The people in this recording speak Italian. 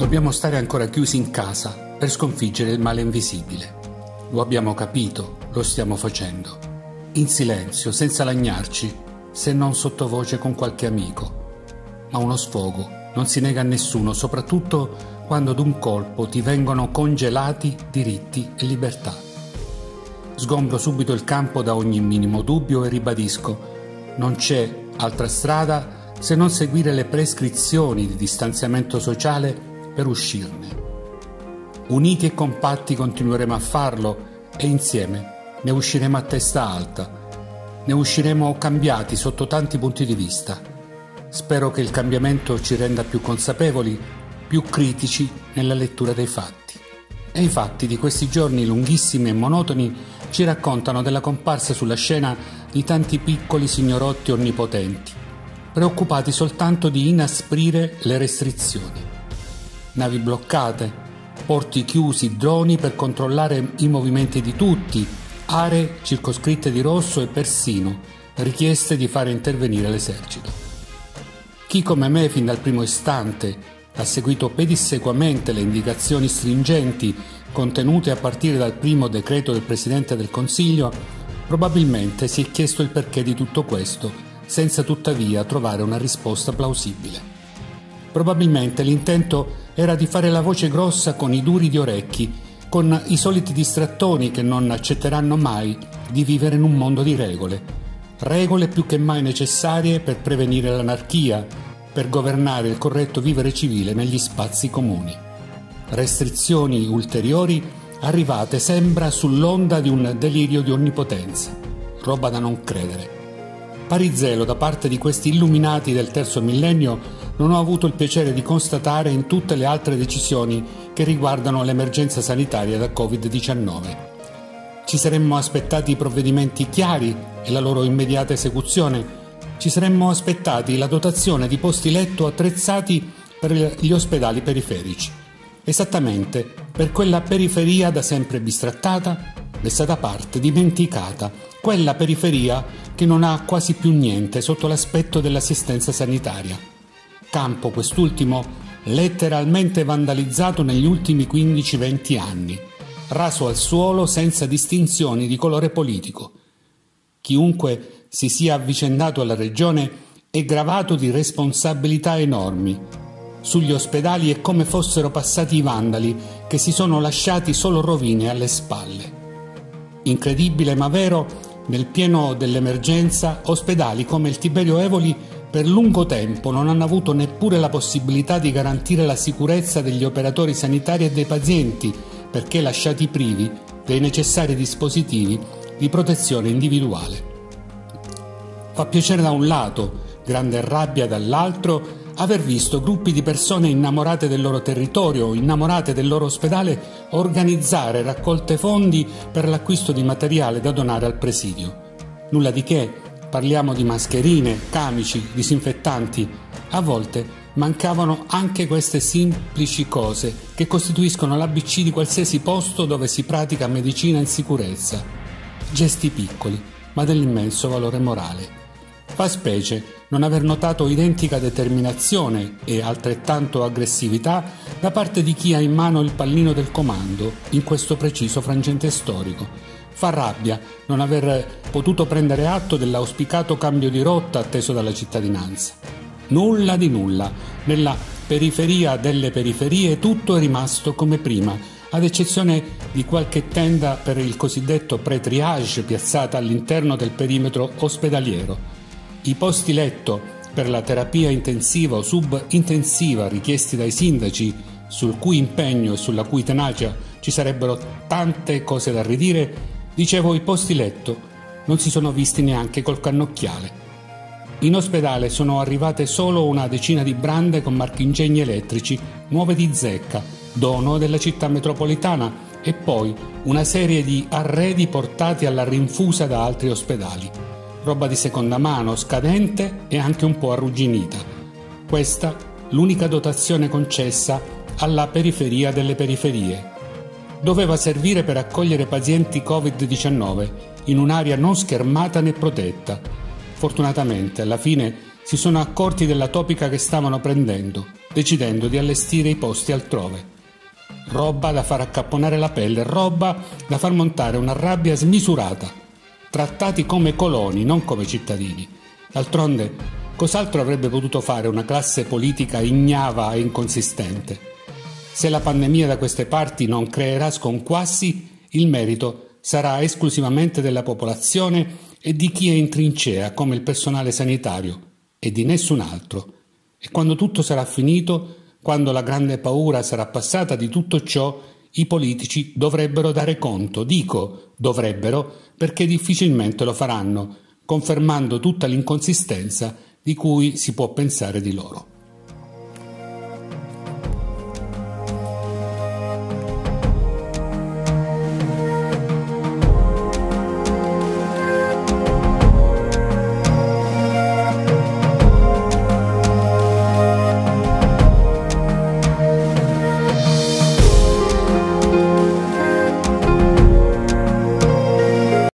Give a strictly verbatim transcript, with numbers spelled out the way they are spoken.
Dobbiamo stare ancora chiusi in casa per sconfiggere il male invisibile. Lo abbiamo capito, lo stiamo facendo. In silenzio, senza lagnarci, se non sottovoce con qualche amico. Ma uno sfogo non si nega a nessuno, soprattutto quando d'un colpo ti vengono congelati diritti e libertà. Sgombro subito il campo da ogni minimo dubbio e ribadisco: non c'è altra strada se non seguire le prescrizioni di distanziamento sociale per uscirne. Uniti e compatti continueremo a farlo e insieme ne usciremo a testa alta. Ne usciremo cambiati sotto tanti punti di vista. Spero che il cambiamento ci renda più consapevoli, più critici nella lettura dei fatti. E i fatti di questi giorni lunghissimi e monotoni ci raccontano della comparsa sulla scena di tanti piccoli signorotti onnipotenti, preoccupati soltanto di inasprire le restrizioni. Navi bloccate, porti chiusi, droni per controllare i movimenti di tutti, aree circoscritte di rosso e persino richieste di fare intervenire l'esercito. Chi come me fin dal primo istante ha seguito pedissequamente le indicazioni stringenti contenute a partire dal primo decreto del Presidente del Consiglio, probabilmente si è chiesto il perché di tutto questo, senza tuttavia trovare una risposta plausibile. Probabilmente l'intento era di fare la voce grossa con i duri di orecchi, con i soliti distrattoni che non accetteranno mai di vivere in un mondo di regole. Regole più che mai necessarie per prevenire l'anarchia, per governare il corretto vivere civile negli spazi comuni. Restrizioni ulteriori arrivate, sembra, sull'onda di un delirio di onnipotenza. Roba da non credere. Pari zelo da parte di questi illuminati del terzo millennio non ho avuto il piacere di constatare in tutte le altre decisioni che riguardano l'emergenza sanitaria da covid diciannove. Ci saremmo aspettati provvedimenti chiari e la loro immediata esecuzione. Ci saremmo aspettati la dotazione di posti letto attrezzati per gli ospedali periferici. Esattamente per quella periferia da sempre bistrattata, messa da parte, dimenticata, quella periferia che non ha quasi più niente sotto l'aspetto dell'assistenza sanitaria. Campo quest'ultimo letteralmente vandalizzato negli ultimi quindici venti anni, raso al suolo senza distinzioni di colore politico. Chiunque si sia avvicendato alla regione è gravato di responsabilità enormi. Sugli ospedali è come fossero passati i vandali che si sono lasciati solo rovine alle spalle. Incredibile ma vero, nel pieno dell'emergenza, ospedali come il Tiberio Evoli per lungo tempo non hanno avuto neppure la possibilità di garantire la sicurezza degli operatori sanitari e dei pazienti, perché lasciati privi dei necessari dispositivi di protezione individuale. Fa piacere da un lato, grande rabbia dall'altro, aver visto gruppi di persone innamorate del loro territorio, innamorate del loro ospedale, organizzare raccolte fondi per l'acquisto di materiale da donare al presidio. Nulla di che, parliamo di mascherine, camici, disinfettanti. A volte mancavano anche queste semplici cose che costituiscono l'A B C di qualsiasi posto dove si pratica medicina in sicurezza. Gesti piccoli, ma dell'immenso valore morale. Fa specie non aver notato identica determinazione e altrettanto aggressività da parte di chi ha in mano il pallino del comando in questo preciso frangente storico. Fa rabbia non aver potuto prendere atto dell'auspicato cambio di rotta atteso dalla cittadinanza. Nulla di nulla. Nella periferia delle periferie tutto è rimasto come prima, ad eccezione di qualche tenda per il cosiddetto pre-triage piazzata all'interno del perimetro ospedaliero. I posti letto per la terapia intensiva o subintensiva richiesti dai sindaci, sul cui impegno e sulla cui tenacia ci sarebbero tante cose da ridire, dicevo, i posti letto non si sono visti neanche col cannocchiale. In ospedale sono arrivate solo una decina di brande con marchingegni elettrici, nuove di zecca, dono della città metropolitana, e poi una serie di arredi portati alla rinfusa da altri ospedali. Roba di seconda mano, scadente e anche un po' arrugginita. Questa l'unica dotazione concessa alla periferia delle periferie. Doveva servire per accogliere pazienti covid diciannove in un'area non schermata né protetta. Fortunatamente, alla fine, si sono accorti della topica che stavano prendendo, decidendo di allestire i posti altrove. Roba da far accapponare la pelle, roba da far montare una rabbia smisurata. Trattati come coloni, non come cittadini. D'altronde, cos'altro avrebbe potuto fare una classe politica ignava e inconsistente? Se la pandemia da queste parti non creerà sconquassi, il merito sarà esclusivamente della popolazione e di chi è in trincea come il personale sanitario e di nessun altro. E quando tutto sarà finito, quando la grande paura sarà passata di tutto ciò, i politici dovrebbero dare conto. Dico dovrebbero perché difficilmente lo faranno, confermando tutta l'inconsistenza di cui si può pensare di loro.